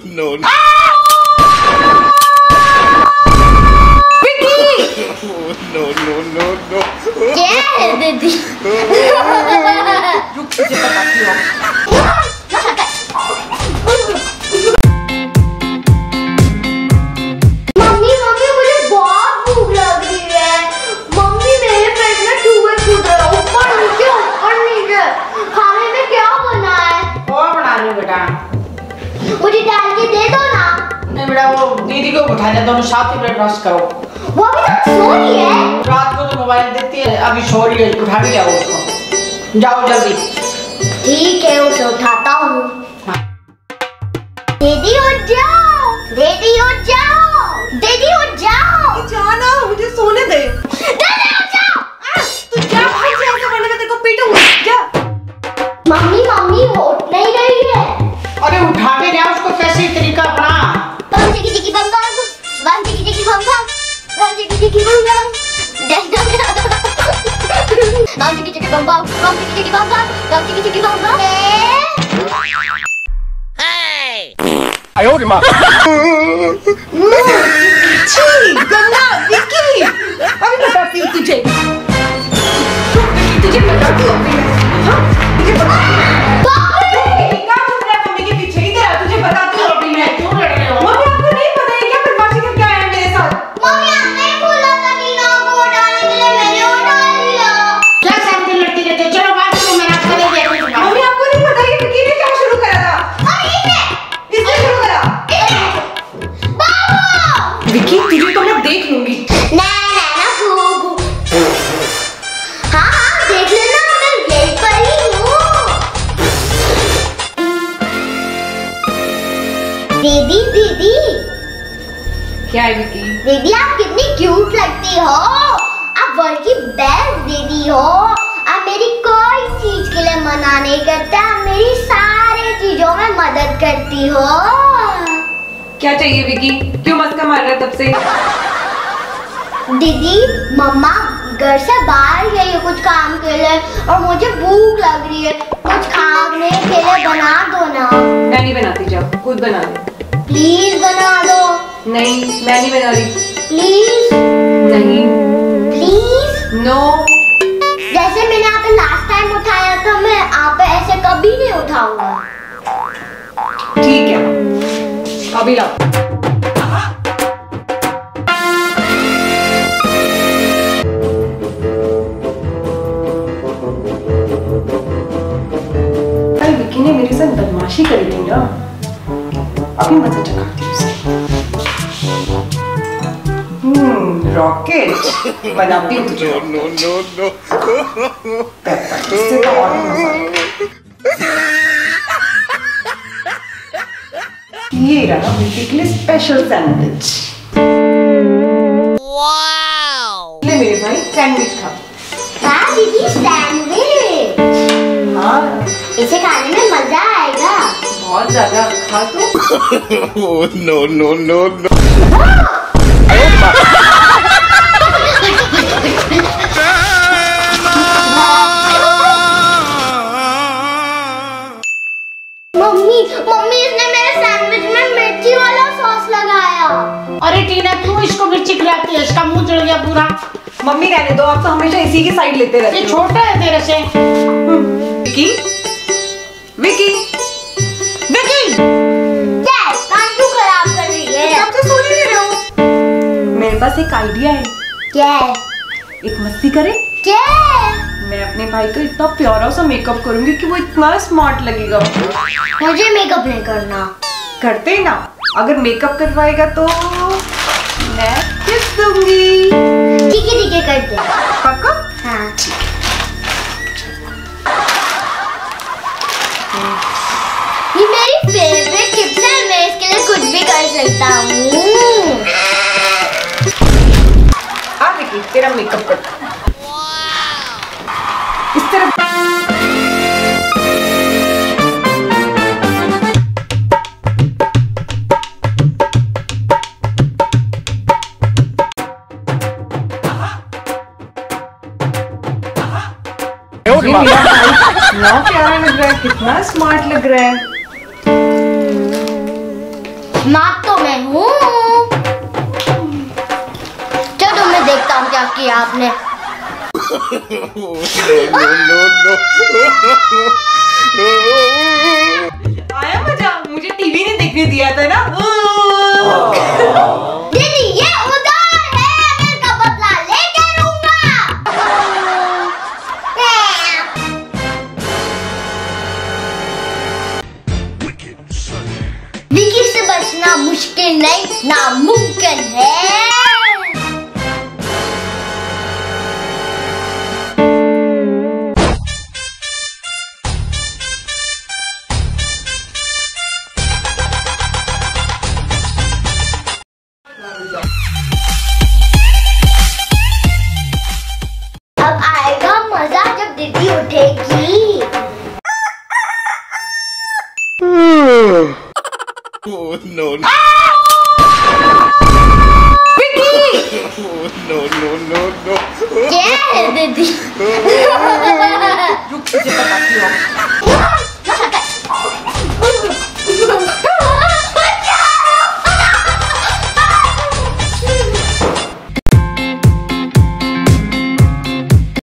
no. No. क्या है दीदी? रुक तुझे बताती हूँ। मम्मी मुझे बहुत भूख लग रही है। मम्मी मेरे पेट में चूहे कूद रहे हैं, ऊपर नीचे खाने में क्या बना है? और बना रही हूँ बेटा। मुझे डाल के दे दो ना। नहीं बेटा, वो दीदी को उठा दे, दोनों साथ ही ब्रश करो। वो अभी तक सो रही है। रात को तो मोबाइल देती है, अभी सो रही है, उठा भी लाओ उसको। जाओ जल्दी। ठीक है, उसे उठाता हूँ। हाँ। दीदी उठ जाओ, दीदी उठ जाओ, दीदी उठ जाओ। जाना, मुझे सोने दे। दीदी उठ जाओ। तू जा भाई, से ऐसा करने का तेरे को पीटूंगा। जा। मम्मी वो उठ नहीं रही है। अरे उठा के जाओ उसको, कैसी तरीका अपना। बम चिकी बम बम, बम चिकी बम बम, बम चिकी बम बम, बम चिकी बम बम, बम चिकी बम बम, बम चिकी बम बम। आयो रे माँ। छी, गंगा, विक्की, अभी बताती हूँ तुझे। तुझे बताती हूँ अभी मैं। हाँ, तुझे बताती हूँ। क्या चुप रहा है मम्मी के पीछे? इधर आ, तुझे बताती हूँ अभी मैं। क्यों लड़ रहे हो? मम्मी आपको नहीं पता है क्या बदमाशी करके आए हैं मेरे साथ? मम्मी आपने बोला था नीना को उठाने के लिए, मैंने उठा लिया। क्या शांति लड़ती रहती है? चलो बात करो, मैं आपको दे दिया कुछ। मम्मी आपको नहीं पता ये विक्की ने क्या शुरू करा था? इसने शुरू करा। विक्की, तुझे तो मैं देख लूंगी। ना हाँ देख लेना, मैं यहीं पर ही हूँ। दीदी क्या है विक्की? दीदी आप कितनी क्यूट लगती हो। आप वर्ल्ड की बेस्ट दीदी हो। आप मेरी कोई चीज के लिए मना नहीं करते, आप मेरी सारी चीजों में मदद करती हो। क्या चाहिए विक्की? क्यों मस्का मार रहा है तब से? दीदी मम्मा घर से बाहर गई है कुछ काम के लिए और मुझे भूख लग रही है, कुछ खाने के लिए बना दो ना। मैं नहीं बनाती, जाओ खुद बना दो। प्लीज बना दो। नहीं, मैं नहीं बना रही। प्लीज नहीं, प्लीज। नो। जैसे मैंने आपको लास्ट टाइम उठाया था, मैं आप पे ऐसे कभी नहीं उठाऊंगा। ठीक है, अभी लाओ। कल विक्की ने मेरे साथ बदमाशी करी थी ना, अभी मजा चखाती हूँ उसे। रॉकेट बनाती हूँ तुझे। No. इससे तो और मजा। ये रहा विक्की के लिए स्पेशल सैंडविच। ले मेरे भाई, सैंडविच खा। हाँ दीदी सैंडविच, हाँ, इसे खाने में मजा आएगा। बहुत ज्यादा खा तो। No. मम्मी इसने मेरे सैंडविच में मिर्ची वाला सॉस लगाया। अरे टीना, क्यों इसको मिर्ची खिलाती है? इसका मुंह जल गया पूरा। मम्मी रहने दो, आप तो हमेशा इसी की साइड लेते रहते ये हो। छोटा है तेरे से। विक्की, विक्की, विक्की, कान क्यों खराब कर रही है? आप तो सो नहीं रहे हो। मेरे पास एक आइडिया है। क्या है? एक मस्ती करे? क्या है? मैं अपने भाई को इतना प्यारा सा मेकअप करूंगी कि वो इतना स्मार्ट लगेगा। मुझे मेकअप नहीं करना। करते ना, अगर मेकअप करवाएगा तो मैं किस दूंगी। ठीक है कर दे। पक्का? हाँ। ये मेरी फेवरेट टिप्स है, मैं इसके लिए कुछ भी कर सकता हूँ। आ विक्की, तेरा मेकअप कर। इस तरह कितना प्यारा लग रहा है, कितना स्मार्ट लग रहा है। स्मार्ट तो मैं हूँ। चलो मैं देखता हूँ क्या किया आपने। आया मजा? मुझे टीवी ने देखने दिया था ना। दीदी ये उधार है, मैं इसका बदला लेके रहूंगा। विकी से बचना मुश्किल नहीं, नामुमकिन है। अब आएगा मजा जब दीदी उठेगी। Oh no no. क्या है दीदी? रुक, तुझे बताती हूँ।